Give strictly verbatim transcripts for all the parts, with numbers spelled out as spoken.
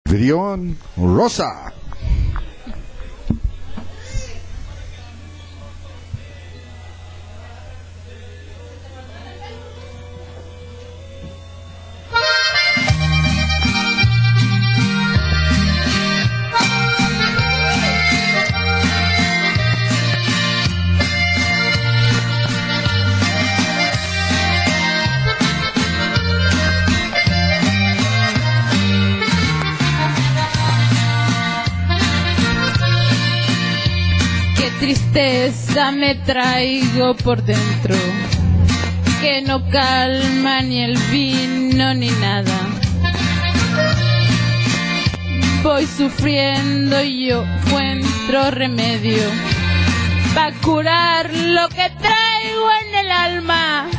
Brión Rosa. Tristeza me traigo por dentro, que no calma ni el vino ni nada. Voy sufriendo y yo encuentro remedio para curar lo que traigo en el alma.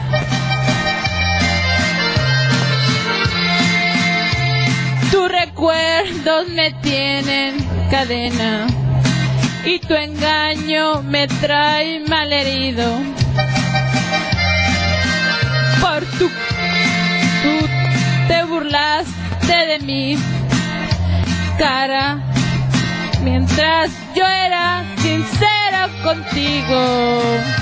Tus recuerdos me tienen cadena y tu engaño me trae malherido. Por tu, tú te burlaste de mi cara mientras yo era sincera contigo.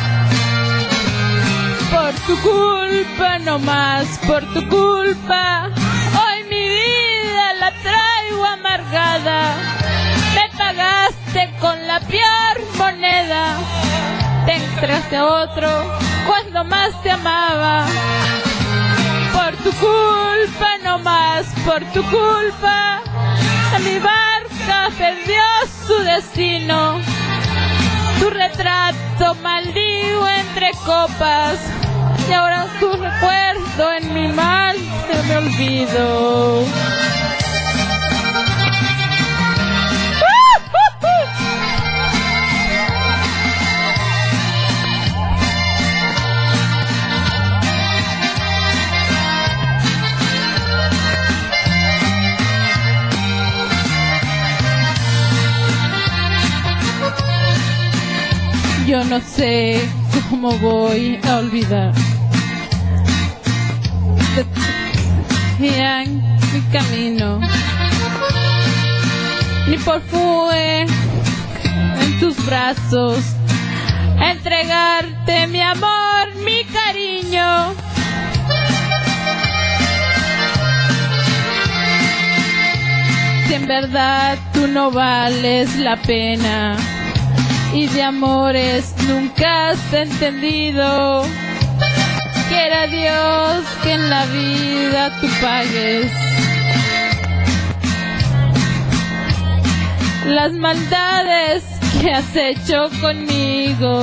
Por tu culpa, no más por tu culpa, hoy mi vida la traigo amargada. Me pagaste con la peor moneda, te entregaste a otro cuando más te amaba. Por tu culpa, no más por tu culpa, mi barca perdió su destino. Tu retrato maldigo entre copas y ahora tu recuerdo en mi mal se me olvido. Yo no sé cómo voy a olvidar ya en mi camino, ni por fue en tus brazos entregarte mi amor, mi cariño. Si en verdad tú no vales la pena y de amores nunca has entendido, quiera Dios que en la vida tú pagues las maldades que has hecho conmigo.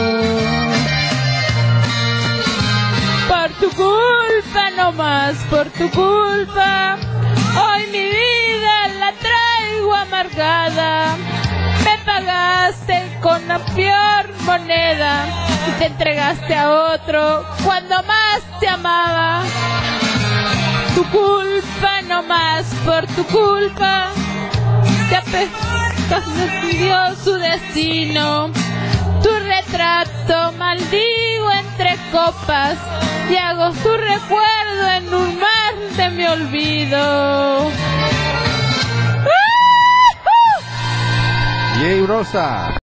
Por tu culpa, no más por tu culpa, hoy mi vida la traigo amargada. Me pagaste con la peor moneda y te entregaste a otro cuando más te amaba. Tu culpa, no más por tu culpa, te apescació su destino. Tu retrato maldigo entre copas y hago tu recuerdo en un mar de mi olvido. Brión Rosa.